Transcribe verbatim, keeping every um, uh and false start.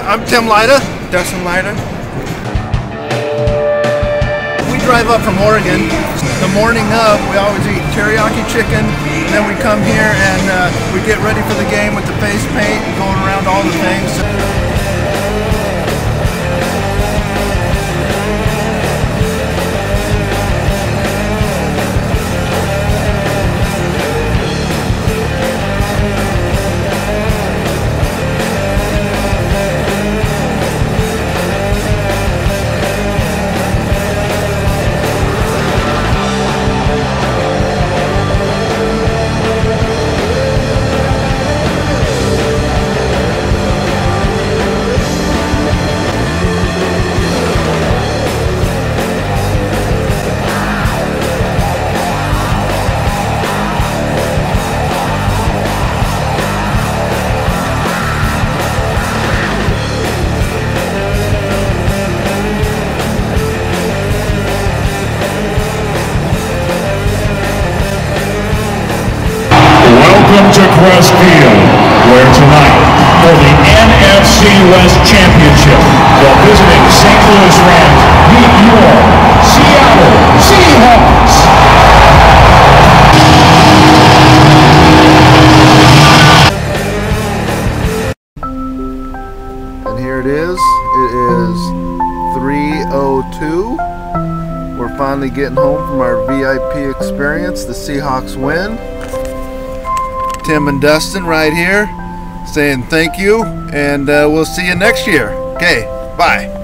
I'm Tim Lyda. Dustin Lyda. We drive up from Oregon. The morning of, we always eat teriyaki chicken, and then we come here and uh, we get ready for the game with the face paint and going around all the things. Welcome to Crest Field, where tonight, for the N F C West Championship, the visiting Saint Louis Rams meet your Seattle Seahawks. And here it is. It is three oh two. We're finally getting home from our V I P experience. The Seahawks win. Tim and Dustin right here saying thank you, and uh, we'll see you next year. Okay, bye.